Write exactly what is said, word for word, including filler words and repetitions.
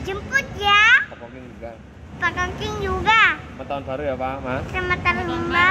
jemput ya. Pak Kongking juga. Pak Kongking juga. Selamat tahun baru ya Pak, Mas. Selamat tahun baru.